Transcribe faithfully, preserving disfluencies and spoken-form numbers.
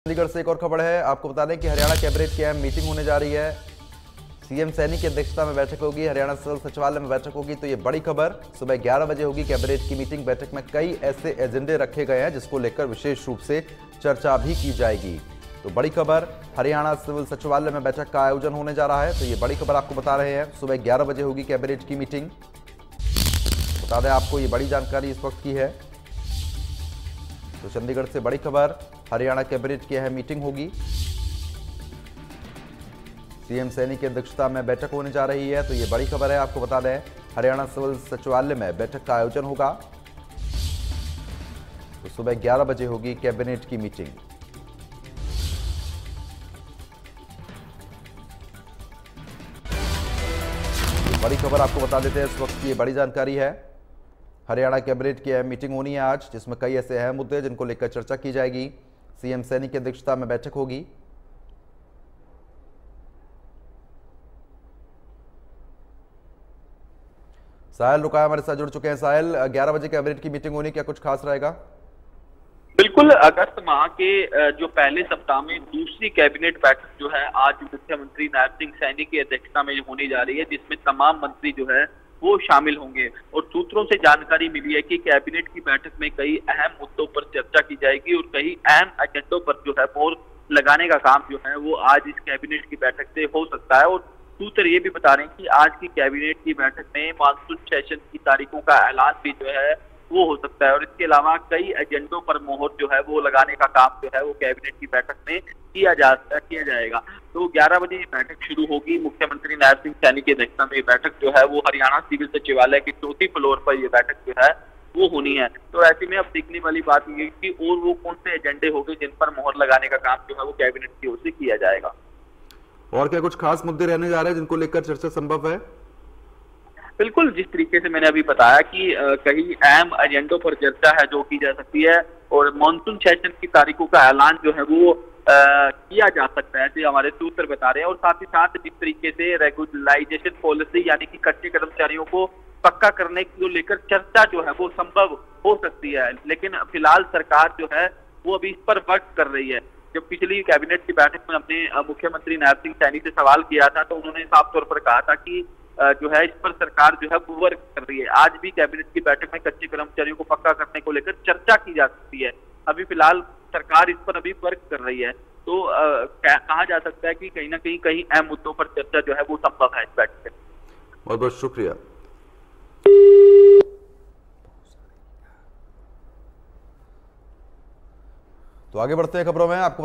चंडीगढ़ से एक और खबर है। आपको बता दें कि हरियाणा कैबिनेट की अहम मीटिंग होने जा रही है। सीएम सैनी की अध्यक्षता में बैठक होगी, हरियाणा सिविल सचिवालय में बैठक होगी। तो ये बड़ी खबर, सुबह ग्यारह बजे होगी कैबिनेट की मीटिंग। बैठक में कई ऐसे एजेंडे रखे गए हैं जिसको लेकर विशेष रूप से चर्चा भी की जाएगी। तो बड़ी खबर, हरियाणा सिविल सचिवालय में बैठक का आयोजन होने जा रहा है। तो ये बड़ी खबर आपको बता रहे हैं, सुबह ग्यारह बजे होगी कैबिनेट की मीटिंग। बता दें आपको, ये बड़ी जानकारी इस वक्त की है। तो चंडीगढ़ से बड़ी खबर, हरियाणा कैबिनेट की अहम मीटिंग होगी। सीएम सैनी की अध्यक्षता में बैठक होने जा रही है। तो ये बड़ी खबर है, आपको बता दें हरियाणा सिविल सचिवालय में बैठक का आयोजन होगा। तो सुबह ग्यारह बजे होगी कैबिनेट की मीटिंग। बड़ी खबर आपको बता देते हैं इस वक्त की, ये बड़ी जानकारी है। हरियाणा कैबिनेट की अहम मीटिंग होनी है आज, जिसमें कई ऐसे अहम मुद्दे हैं जिनको लेकर चर्चा की जाएगी। सीएम सैनी की अध्यक्षता में बैठक होगी। साहिल रुकाया हमारे साथ जुड़ चुके हैं। साहिल, ग्यारह बजे कैबिनेट की मीटिंग होनी, क्या कुछ खास रहेगा? बिल्कुल, अगस्त माह के जो पहले सप्ताह में दूसरी कैबिनेट बैठक जो है आज मुख्यमंत्री नायब सिंह सैनी की अध्यक्षता में होने जा रही है, जिसमें तमाम मंत्री जो है वो शामिल होंगे। और सूत्रों से जानकारी मिली है कि कैबिनेट की बैठक में कई अहम मुद्दों पर चर्चा की जाएगी और कई अहम एजेंडों पर जो है मोहर लगाने का काम जो है वो आज इस कैबिनेट की बैठक से हो सकता है। और सूत्र ये भी बता रहे हैं कि आज की कैबिनेट की बैठक में मानसून सेशन की तारीखों का ऐलान भी जो है वो हो सकता है। और इसके अलावा कई एजेंडों पर मोहर जो है वो लगाने का काम जो है वो कैबिनेट की बैठक में किया जा किया जाएगा। तो ग्यारह बजे ये बैठक शुरू होगी। मुख्यमंत्री नायब सिंह सैनी की अध्यक्षता में ये बैठक जो है वो हरियाणा सिविल सचिवालय के चौथी फ्लोर पर ये बैठक जो है वो होनी है। तो ऐसे में अब देखने वाली बात ये कि और वो कौन से एजेंडे होंगे जिन पर मोहर लगाने का काम जो है वो कैबिनेट की ओर से किया जाएगा। और क्या कुछ खास मुद्दे रहने जा रहे हैं जिनको लेकर चर्चा संभव है? बिल्कुल, जिस तरीके से मैंने अभी बताया कि कई अहम एजेंडों पर चर्चा है जो की जा सकती है और मानसून सेशन की तारीखों का ऐलान जो है वो आ, किया जा सकता है, ऐसे हमारे सूत्र बता रहे हैं। और साथ ही साथ जिस तरीके से रेगुलराइजेशन पॉलिसी यानी कि कच्चे कर्मचारियों को पक्का करने को लेकर चर्चा जो है वो संभव हो सकती है, लेकिन फिलहाल सरकार जो है वो अभी इस पर वर्क कर रही है। जब पिछली कैबिनेट की बैठक में अपने मुख्यमंत्री नायब सिंह सैनी से सवाल किया था तो उन्होंने साफ तौर पर कहा था कि जो है इस पर सरकार जो है वो वर्क कर रही है। आज भी कैबिनेट की बैठक में कच्चे कर्मचारियों को पक्का करने को लेकर चर्चा की जा सकती है। अभी फिलहाल सरकार इस पर अभी वर्क कर रही है। तो आ, कहा जा सकता है कि कहीं ना कहीं कहीं अहम मुद्दों पर चर्चा जो है वो संभव है इस बैठक में। बहुत बहुत शुक्रिया। तो आगे बढ़ते हैं खबरों में। आपको